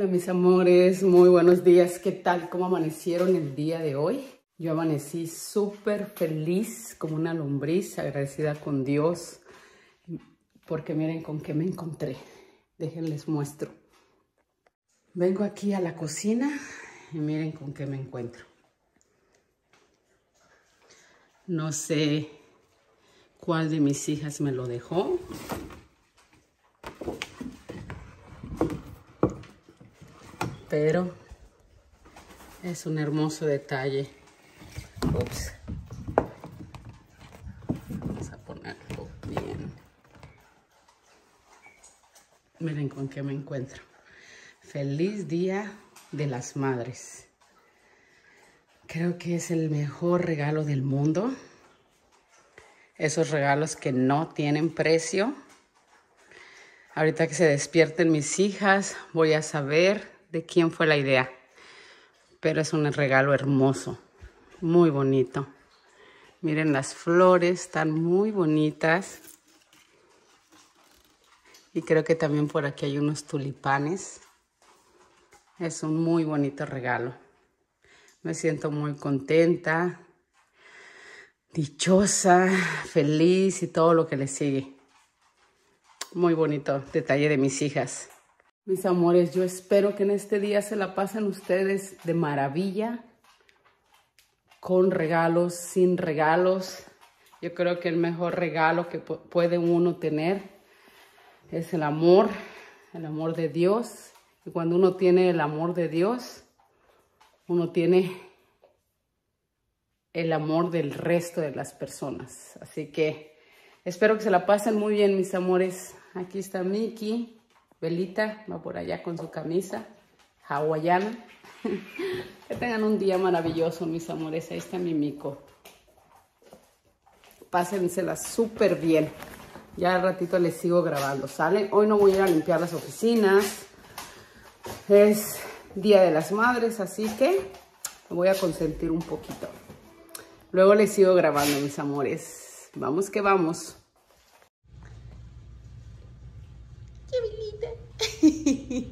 mis amores, muy buenos días. ¿Qué tal? ¿Cómo amanecieron el día de hoy? Yo amanecí súper feliz, como una lombriz, agradecida con Dios, porque miren con qué me encontré. Déjenles muestro. Vengo aquí a la cocina y miren con qué me encuentro. No sé cuál de mis hijas me lo dejó. Pero es un hermoso detalle. Ups. Vamos a ponerlo bien. Miren con qué me encuentro. Feliz Día de las Madres. Creo que es el mejor regalo del mundo. Esos regalos que no tienen precio. Ahorita que se despierten mis hijas, voy a saber de quién fue la idea. Pero es un regalo hermoso. Muy bonito. Miren, las flores están muy bonitas. Y creo que también por aquí hay unos tulipanes. Es un muy bonito regalo. Me siento muy contenta, dichosa, feliz y todo lo que le sigue. Muy bonito detalle de mis hijas. Mis amores, yo espero que en este día se la pasen ustedes de maravilla. Con regalos, sin regalos. Yo creo que el mejor regalo que puede uno tener es el amor de Dios. Y cuando uno tiene el amor de Dios, uno tiene el amor del resto de las personas. Así que espero que se la pasen muy bien, mis amores. Aquí está Miki. Belita va por allá con su camisa hawaiana. Que tengan un día maravilloso, mis amores. Ahí está mi Mico. Pásensela súper bien. Ya al ratito les sigo grabando, ¿sale? Hoy no voy a ir a limpiar las oficinas. Es Día de las Madres, así que me voy a consentir un poquito. Luego les sigo grabando, mis amores. Vamos que vamos. ¡Qué bonita!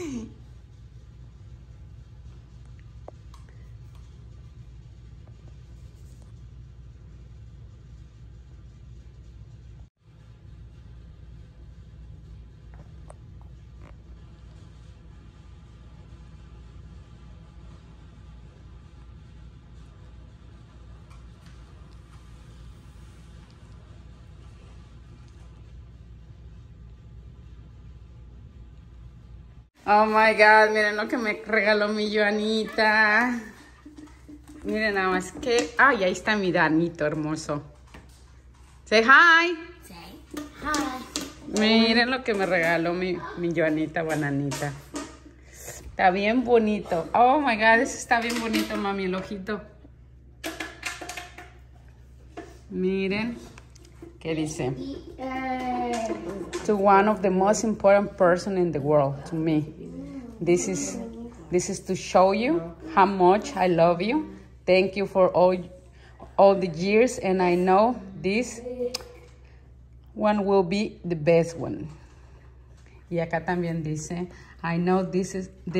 Oh my God, miren lo que me regaló mi Joanita. Miren nada más que... Ay, ahí está mi Danito hermoso. Say hi. Say hi. Miren lo que me regaló mi Joanita bananita. Está bien bonito. Oh my God, ese está bien bonito, mami, el ojito. Miren. ¿Qué dice? To one of the most important person in the world, to me. This is to show you how much I love you. Thank you for all the years, and I know this one will be the best one. Y acá también dice, I know this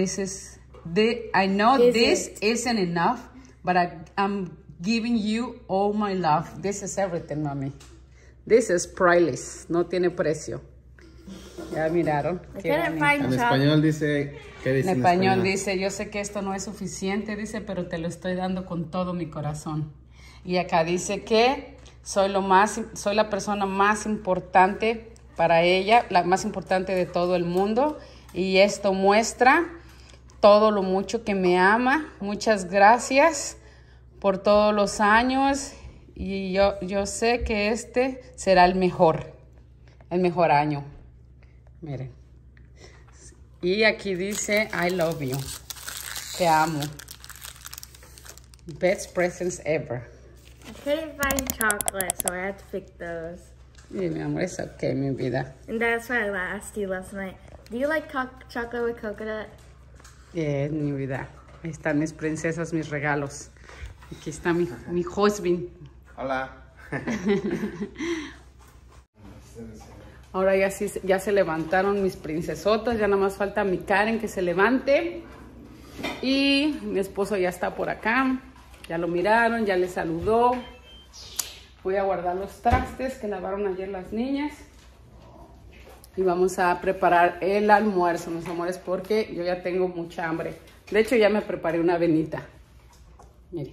isn't enough, but I'm giving you all my love. This is everything, mami. This is priceless, no tiene precio. Ya miraron. En español dice, ¿qué dice en español dice, yo sé que esto no es suficiente, dice, pero te lo estoy dando con todo mi corazón. Y acá dice que soy la persona más importante para ella, la más importante de todo el mundo. Y esto muestra todo lo mucho que me ama. Muchas gracias por todos los años. Y yo sé que este será el mejor año. Miren. Y aquí dice, I love you. Te amo. Best presents ever. I couldn't find chocolate, so I had to pick those. Y mi amor, es ok, mi vida. And that's why I asked you last night. Do you like chocolate with coconut? Mi vida. Ahí están mis princesas, mis regalos. Aquí está mi husband. Hola. Ahora ya se levantaron mis princesotas, ya nada más falta mi Karen que se levante. Y mi esposo ya está por acá, ya lo miraron, ya le saludó. Voy a guardar los trastes que lavaron ayer las niñas. Y vamos a preparar el almuerzo, mis amores, porque yo ya tengo mucha hambre. De hecho, ya me preparé una avenita. Miren,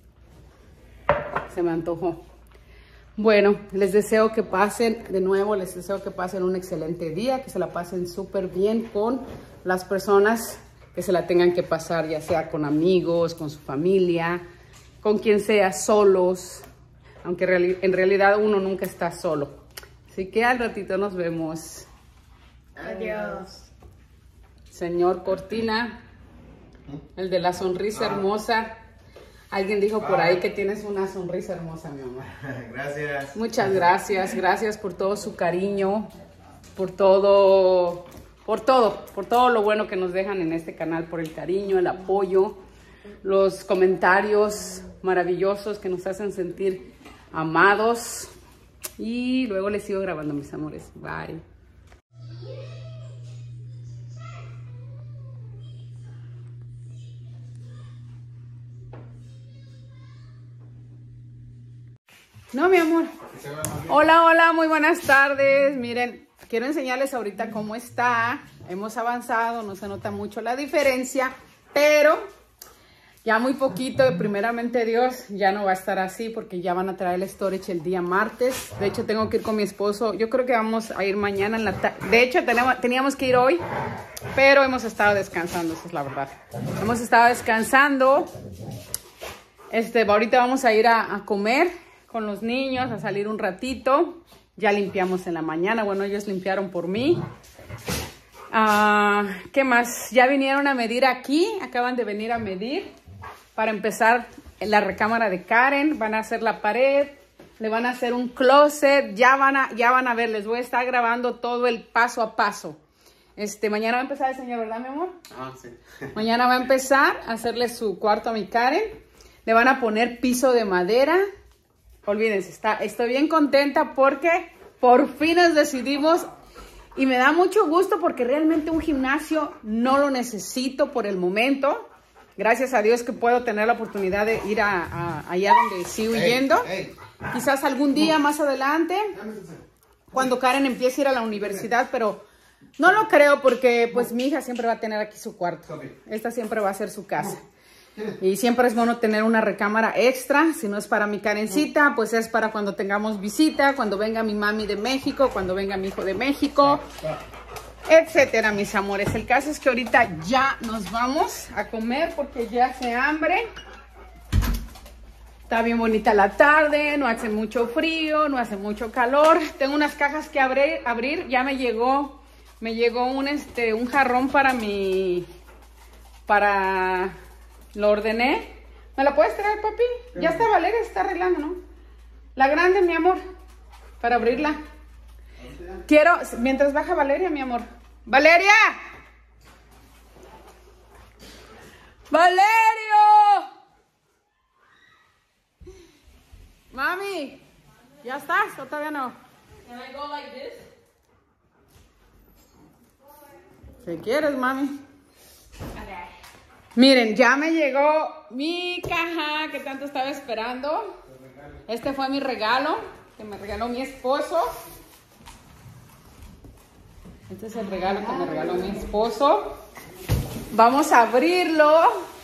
se me antojó. Bueno, les deseo que pasen, de nuevo, les deseo que pasen un excelente día, que se la pasen súper bien con las personas que se la tengan que pasar, ya sea con amigos, con su familia, con quien sea, solos, aunque en realidad uno nunca está solo. Así que al ratito nos vemos. Adiós. Señor Cortina, el de la sonrisa hermosa. Alguien dijo por ahí que tienes una sonrisa hermosa, mi amor. Gracias. Muchas gracias. Gracias por todo su cariño, por todo lo bueno que nos dejan en este canal, por el cariño, el apoyo, los comentarios maravillosos que nos hacen sentir amados. Y luego les sigo grabando, mis amores. Bye. No, mi amor. Hola, hola, muy buenas tardes. Miren, quiero enseñarles ahorita cómo está. Hemos avanzado, no se nota mucho la diferencia, pero ya muy poquito, primeramente Dios, ya no va a estar así porque ya van a traer el storage el día martes. De hecho, tengo que ir con mi esposo. Yo creo que vamos a ir mañana en la tarde. De hecho, teníamos que ir hoy, pero hemos estado descansando, esa es la verdad. Hemos estado descansando. Ahorita vamos a ir a comer con los niños, a salir un ratito. Ya limpiamos en la mañana. Bueno, ellos limpiaron por mí. ¿Qué más? Ya vinieron a medir aquí. Acaban de venir a medir para empezar la recámara de Karen. Van a hacer la pared. Le van a hacer un closet. Ya van a ver. Les voy a estar grabando todo el paso a paso. Mañana va a empezar el señor, ¿verdad, mi amor? Sí. Mañana va a empezar a hacerle su cuarto a mi Karen. Le van a poner piso de madera. Olvídense, estoy bien contenta porque por fin nos decidimos y me da mucho gusto porque realmente un gimnasio no lo necesito por el momento. Gracias a Dios que puedo tener la oportunidad de ir allá donde sigo yendo. Quizás algún día más adelante, cuando Karen empiece a ir a la universidad, pero no lo creo porque pues mi hija siempre va a tener aquí su cuarto. Esta siempre va a ser su casa. Y siempre es bueno tener una recámara extra. Si no es para mi Karencita, pues es para cuando tengamos visita, cuando venga mi mami de México, cuando venga mi hijo de México, etcétera, mis amores. El caso es que ahorita ya nos vamos a comer porque ya hace hambre. Está bien bonita la tarde, no hace mucho frío, no hace mucho calor. Tengo unas cajas que abrir. Ya me llegó un jarrón lo ordené. ¿Me la puedes traer, papi? Ya está Valeria, se está arreglando, ¿no? La grande, mi amor, para abrirla. Quiero, mientras baja Valeria, mi amor. ¡Valeria! ¡Valerio! Mami, ¿ya estás o todavía no? Can I go like this? Si quieres, mami. Miren, ya me llegó mi caja que tanto estaba esperando. Este fue mi regalo, que me regaló mi esposo. Este es el regalo que me regaló mi esposo. Vamos a abrirlo.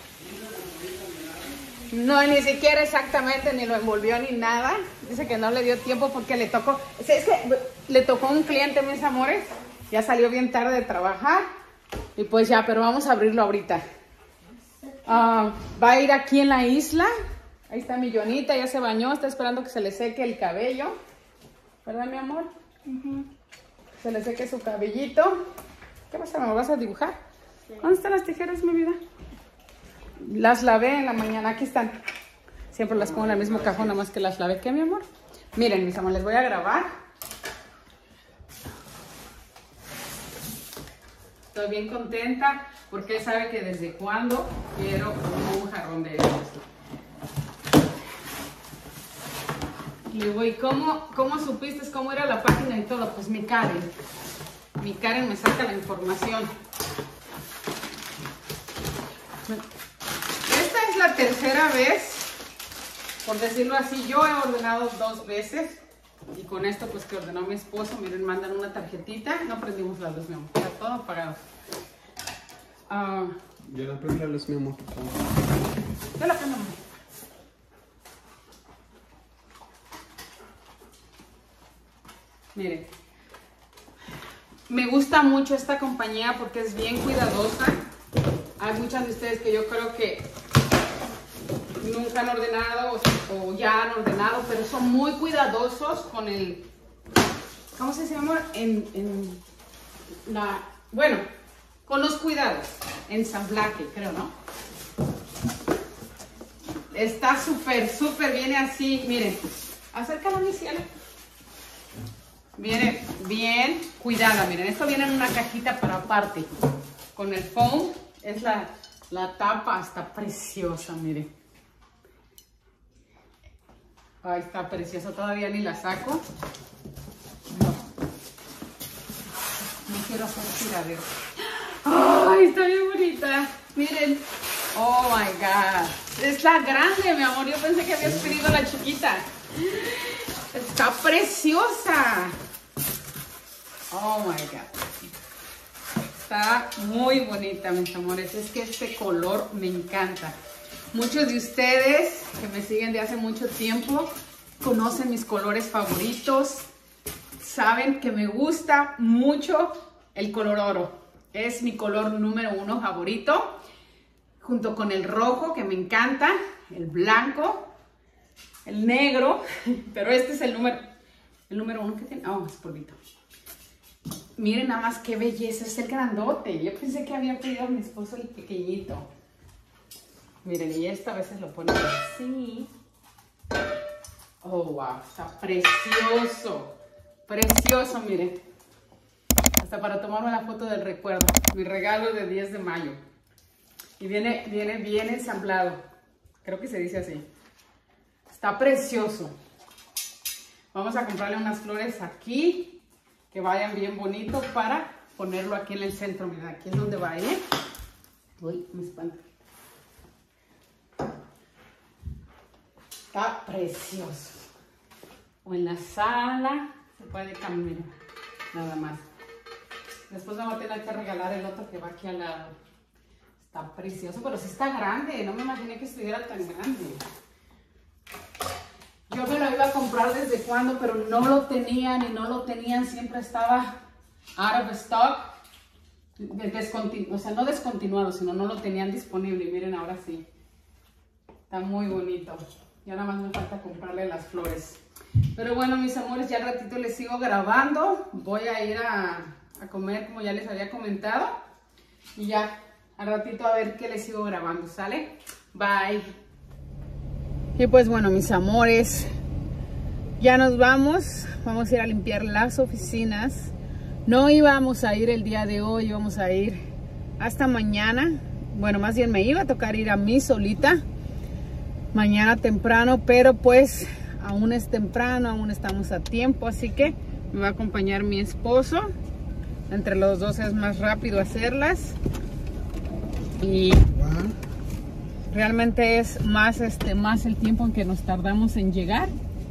No, ni siquiera exactamente, ni lo envolvió ni nada. Dice que no le dio tiempo porque le tocó. Es que le tocó un cliente, mis amores. Ya salió bien tarde de trabajar. Y pues ya, pero vamos a abrirlo ahorita. Va a ir aquí en la isla. Ahí está mi Jonita, ya se bañó, está esperando que se le seque el cabello. ¿Verdad, mi amor? Se le seque su cabellito. ¿Qué pasa? ¿Me vas a dibujar? Sí. ¿Dónde están las tijeras, mi vida? Las lavé en la mañana, aquí están. Siempre las pongo en el mismo cajón, nada más que las lavé. ¿Qué, mi amor? Miren, mis amores, les voy a grabar. Estoy bien contenta porque él sabe que desde cuando quiero un jarrón de estos. Le digo, ¿y cómo supiste cómo era la página y todo? Pues mi Karen me saca la información. Esta es la tercera vez, por decirlo así. Yo he ordenado 2 veces y con esto pues que ordenó mi esposo. Miren, mandan una tarjetita. No prendimos la luz, mi amor, está todo apagado. Yo no prendo la luz, mi amor. Yo la prendo, amor. Miren, me gusta mucho esta compañía porque es bien cuidadosa. Hay muchas de ustedes que yo creo que nunca han ordenado o ya han ordenado, pero son muy cuidadosos con el, ¿cómo se llama? Bueno, con los cuidados, ensamblaje, creo, ¿no? Está súper, viene así, miren, acércala a mi cielo. Viene bien cuidada, miren, esto viene en una cajita para aparte, con el foam, es la tapa, está preciosa, miren. Ay, está preciosa, todavía ni la saco. No quiero hacer tiradero. Ay, está bien bonita, miren. Oh my God, es la grande, mi amor, yo pensé que habías pedido la chiquita. Está preciosa. Oh my God. Está muy bonita, mis amores. Es que este color me encanta. Muchos de ustedes que me siguen de hace mucho tiempo conocen mis colores favoritos. Saben que me gusta mucho el color oro. Es mi color número 1 favorito. Junto con el rojo, que me encanta. El blanco. El negro, pero este es el número 1 que tiene. Oh, es polvito. Miren nada más qué belleza, es el grandote. Yo pensé que había pedido a mi esposo el pequeñito. Miren, y esta a veces lo pone así. Oh, wow, está precioso. Precioso, miren. Hasta para tomarme la foto del recuerdo. Mi regalo de 10 de mayo. Y viene bien ensamblado. Creo que se dice así. Está precioso. Vamos a comprarle unas flores aquí que vayan bien bonito para ponerlo aquí en el centro. Miren, aquí es donde va a ir. Uy, me espanta. Está precioso. O en la sala se puede cambiar. Nada más. Después vamos a tener que regalar el otro que va aquí al lado. Está precioso, pero sí está grande. No me imaginé que estuviera tan grande. Yo me lo iba a comprar desde cuando, pero no lo tenían y no lo tenían. Siempre estaba out of stock. O sea, no descontinuado, sino no lo tenían disponible. Y miren, ahora sí. Está muy bonito. Ya nada más me falta comprarle las flores. Pero bueno, mis amores, ya al ratito les sigo grabando. Voy a ir a comer, como ya les había comentado. Y ya, al ratito a ver qué les sigo grabando, ¿sale? Bye. Y pues bueno, mis amores, ya nos vamos a ir a limpiar las oficinas. No íbamos a ir el día de hoy, íbamos a ir hasta mañana. Bueno, más bien me iba a tocar ir a mí solita mañana temprano, pero pues aún es temprano, aún estamos a tiempo, así que me va a acompañar mi esposo. Entre los dos es más rápido hacerlas y realmente es más el tiempo en que nos tardamos en llegar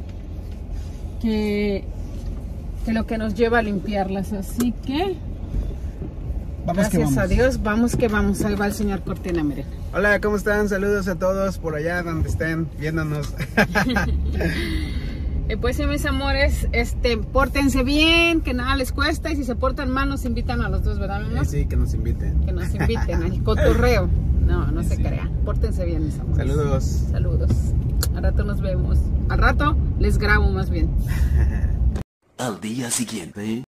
que lo que nos lleva a limpiarlas. Así que gracias a Dios, vamos que vamos. Ahí va el señor Cortina, miren. Hola, ¿cómo están? Saludos a todos por allá donde estén viéndonos. Pues sí, mis amores, pórtense bien, que nada les cuesta, y si se portan mal nos invitan a los dos, ¿verdad, mi amor? Sí, que nos inviten. Que nos inviten al cotorreo. No se crean. Pórtense bien, mis amores. Saludos. Saludos. Al rato nos vemos. Al rato les grabo más bien. Al día siguiente.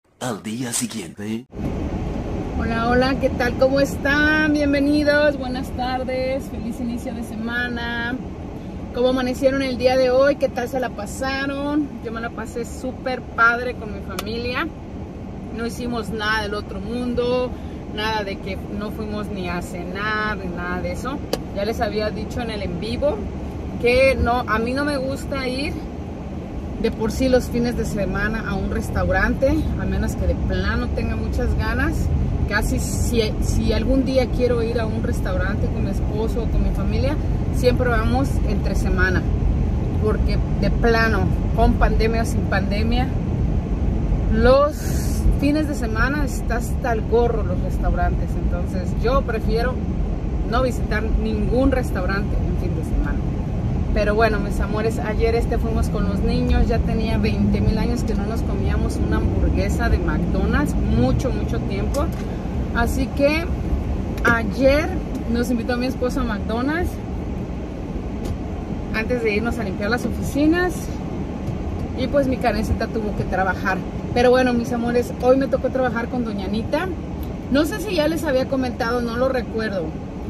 Hola, ¿qué tal? ¿Cómo están? Bienvenidos, buenas tardes, feliz inicio de semana. ¿Cómo amanecieron el día de hoy? ¿Qué tal se la pasaron? Yo me la pasé súper padre con mi familia. No hicimos nada del otro mundo, nada de que no fuimos ni a cenar, ni nada de eso. Ya les había dicho en el en vivo que no, a mí no me gusta ir de por sí los fines de semana a un restaurante, a menos que de plano tenga muchas ganas. Casi si algún día quiero ir a un restaurante con mi esposo o con mi familia, siempre vamos entre semana, porque de plano, con pandemia o sin pandemia, los fines de semana está hasta el gorro los restaurantes. Entonces yo prefiero no visitar ningún restaurante en fin de semana. Pero bueno, mis amores, ayer fuimos con los niños. Ya tenía 20,000 años que no nos comíamos una hamburguesa de McDonald's, mucho tiempo. Así que ayer nos invitó mi esposo a McDonald's antes de irnos a limpiar las oficinas, y pues mi Karencita tuvo que trabajar. Pero bueno, mis amores, hoy me tocó trabajar con doña Anita. No sé si ya les había comentado, no lo recuerdo.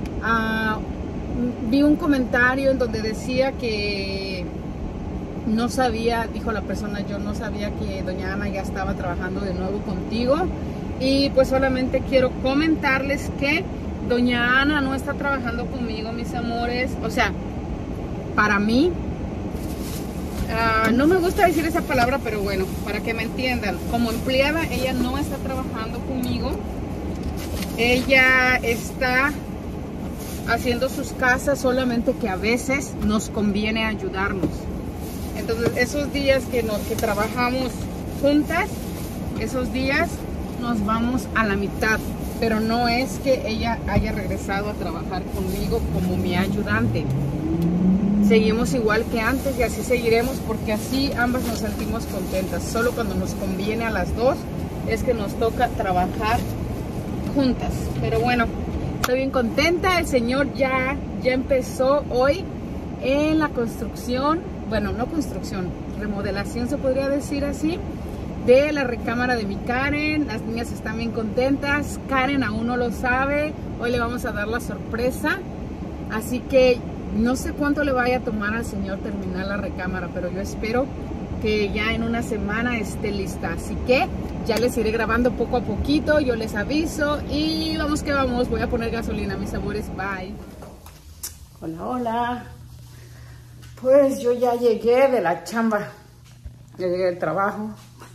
Vi un comentario en donde decía que no sabía, dijo la persona, yo no sabía que doña Ana ya estaba trabajando de nuevo contigo. Y pues solamente quiero comentarles que doña Ana no está trabajando conmigo, mis amores. O sea, para mí, no me gusta decir esa palabra, pero bueno, para que me entiendan, como empleada ella no está trabajando conmigo. Ella está haciendo sus casas, solamente que a veces nos conviene ayudarnos. Entonces esos días que trabajamos juntas, esos días nos vamos a la mitad, pero no es que ella haya regresado a trabajar conmigo como mi ayudante. Seguimos igual que antes y así seguiremos, porque así ambas nos sentimos contentas. Solo cuando nos conviene a las dos es que nos toca trabajar juntas. Pero bueno, estoy bien contenta. El señor ya empezó hoy en la construcción, bueno, no construcción, remodelación se podría decir así, de la recámara de mi Karen. Las niñas están bien contentas. Karen aún no lo sabe. Hoy le vamos a dar la sorpresa. Así que no sé cuánto le vaya a tomar al señor terminar la recámara, pero yo espero que ya en una semana esté lista. Así que ya les iré grabando poco a poquito. Yo les aviso y vamos que vamos. Voy a poner gasolina, mis amores. Bye. Hola, hola. Pues yo ya llegué de la chamba. Ya llegué del trabajo.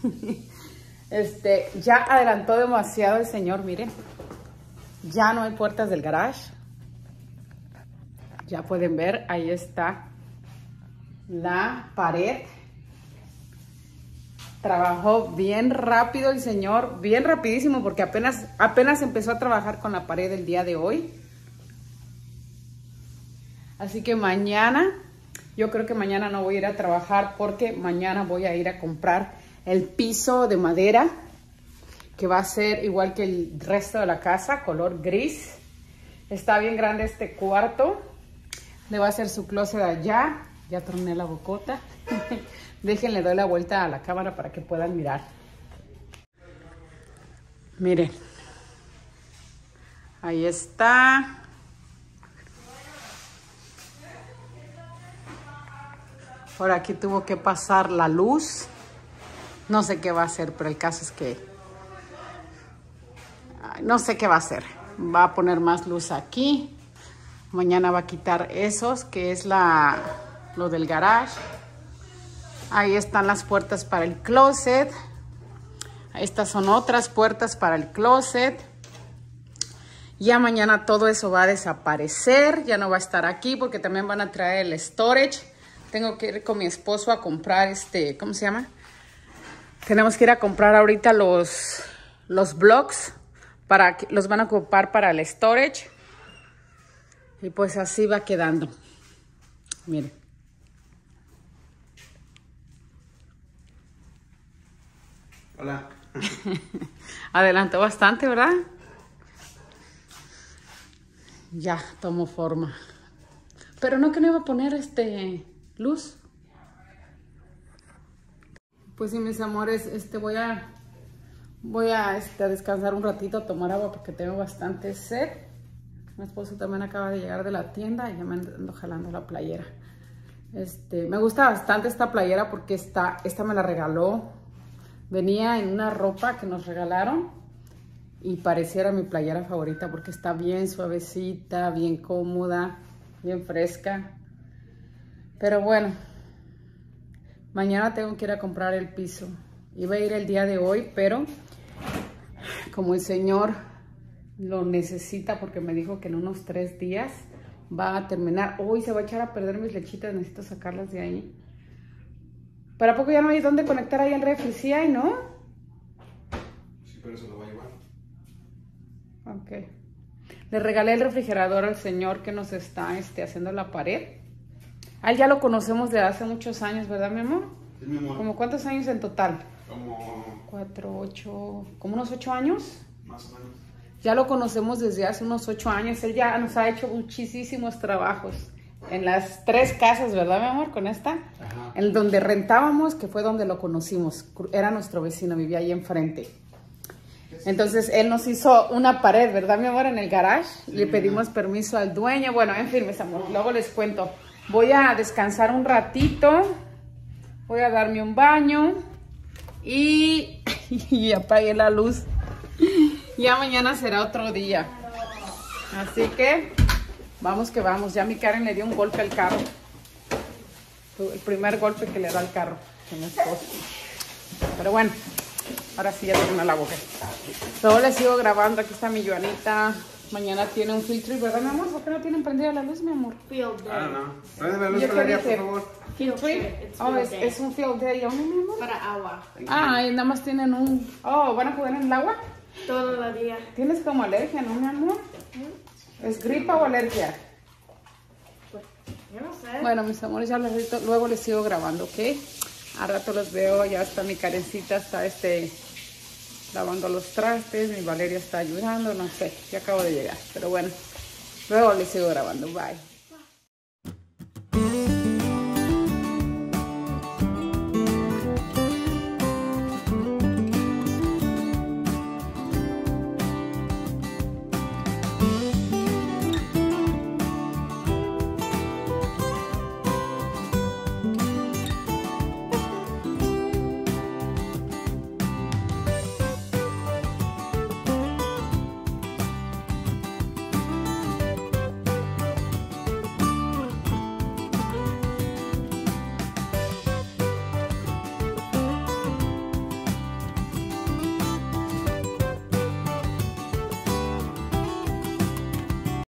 Ya adelantó demasiado el señor, miren. Ya no hay puertas del garage. Ya pueden ver, ahí está la pared. Trabajó bien rápido el señor, bien rapidísimo, porque apenas empezó a trabajar con la pared el día de hoy. Así que mañana, yo creo que mañana no voy a ir a trabajar, porque mañana voy a ir a comprar el piso de madera, que va a ser igual que el resto de la casa, color gris. Está bien grande este cuarto. Le va a hacer su closet allá. Ya troné la bocota. Déjenle, doy la vuelta a la cámara para que puedan mirar. Miren. Ahí está. Por aquí tuvo que pasar la luz. No sé qué va a hacer, pero el caso es que no sé qué va a hacer. Va a poner más luz aquí. Mañana va a quitar esos, que es lo del garage. Ahí están las puertas para el closet. Estas son otras puertas para el closet. Ya mañana todo eso va a desaparecer. Ya no va a estar aquí, porque también van a traer el storage. Tengo que ir con mi esposo a comprar ¿cómo se llama? Tenemos que ir a comprar ahorita los blocks. Los van a ocupar para el storage. Y pues así va quedando. Miren. Hola. Adelantó bastante, ¿verdad? Ya tomó forma. Pero no, que no iba a poner luz. Pues sí, mis amores, voy a descansar un ratito, a tomar agua porque tengo bastante sed. Mi esposo también acaba de llegar de la tienda y ya me ando jalando la playera. Me gusta bastante esta playera porque esta me la regaló. Venía en una ropa que nos regalaron y pareciera mi playera favorita porque está bien suavecita, bien cómoda, bien fresca. Pero bueno, Mañana tengo que ir a comprar el piso. Iba a ir el día de hoy, pero como el señor lo necesita porque me dijo que en unos 3 días va a terminar. Hoy se va a echar a perder mis lechitas, necesito sacarlas de ahí. ¿Para poco ya no hay dónde conectar ahí el refri? Sí hay, ¿no? Sí, pero se lo va a llevar. Ok. Le regalé el refrigerador al señor que nos está haciendo la pared. A él ya lo conocemos de hace muchos años, ¿verdad, mi amor? Sí, mi amor. ¿Como cuántos años en total? Como 4, 8, como unos 8 años. más o menos. Ya lo conocemos desde hace unos 8 años. Él ya nos ha hecho muchísimos trabajos en las 3 casas, ¿verdad, mi amor? Con esta. Ajá. En donde rentábamos, que fue donde lo conocimos. Era nuestro vecino, vivía ahí enfrente. Entonces, él nos hizo una pared, ¿verdad, mi amor? En el garage. Sí, le pedimos permiso al dueño. Bueno, en fin, mis amores, luego les cuento. Voy a descansar un ratito. Voy a darme un baño. Y apagué la luz. Ya mañana será otro día. Así que, vamos que vamos. Ya mi Karen le dio un golpe al carro. El primer golpe que le da al carro. Que mi esposo. Pero bueno, ahora sí ya terminó la boca. Luego les sigo grabando. Aquí está mi Joanita. Mañana tiene un field trip, ¿verdad, mi amor? ¿Por qué no tienen prendida la luz, mi amor? Field day. Ah, no. Prende la luz, ¿Yo qué Valeria, dije? por favor. ¿Field trip? It's Oh, field day. es un field day, ¿no, mi amor? Para agua. Ah, y nada más tienen un... Oh, ¿van a jugar en el agua? Todo el día. Tienes como alergia, ¿no, mi amor? ¿Es gripa o alergia? Yo no sé. Bueno, mis amores, ya luego les sigo grabando, ¿ok? A rato los veo, ya está mi Karencita, está lavando los trastes, mi Valeria está ayudando, no sé, ya acabo de llegar. Pero bueno, luego les sigo grabando, bye.